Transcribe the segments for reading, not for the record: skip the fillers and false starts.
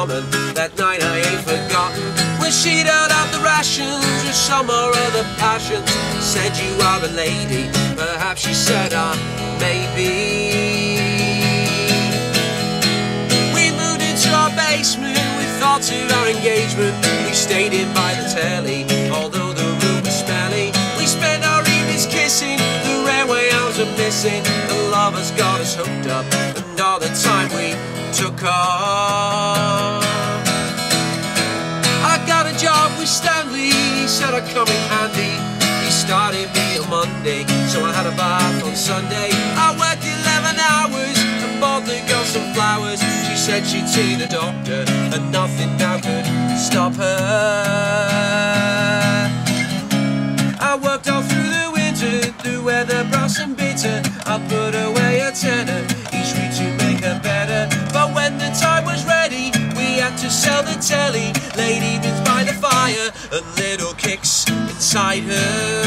woman. That night I ain't forgotten, when she'd held out the rations with some or other passions. Said you are a lady, perhaps she said maybe. We moved into our basement with thoughts of our engagement. We stayed in by the telly, although the room was smelly. We spent our evenings kissing, the railway hours are missing. The lovers got us hooked up, and all the time we took off. I got a job with Stanley, he said I'd come in handy. He started me on Monday, so I had a bath on Sunday. I worked 11 hours and bought the girl some flowers. She said she'd seen a doctor and nothing now could stop her. I worked all through the winter, the weather brass and bitter. I put away a tenner each week to make her better. But when the time was ready, we had to sell the telly. Late evenings by the fire and little kicks inside her.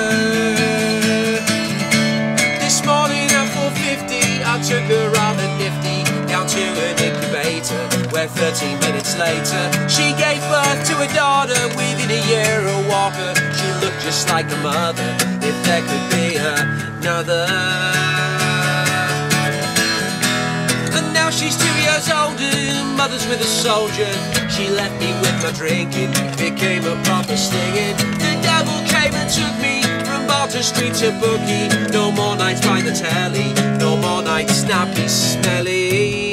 This morning at 4:50 I took her rather nifty down to an incubator, where 13 minutes later she gave birth to a daughter. Within a year a walker, she looked just like a mother, if there could be another. And now she's 2 years older, mother's with a soldier. She left me with my drinking, became a proper stinging. The devil came and took me from Barter Street to Bookie. No more nights by the telly, no more nights nappy smelly.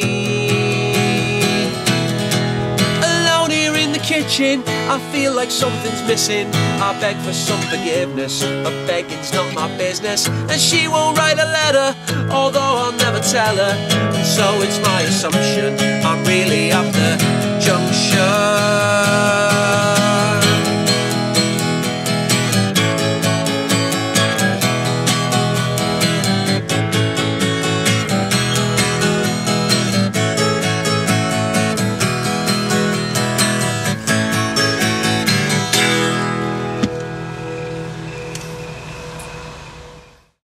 Alone here in the kitchen, I feel like something's missing. I beg for some forgiveness, but begging's not my business. And she won't write a letter, although I'll never tell her. And so it's my assumption I'm really up the junction.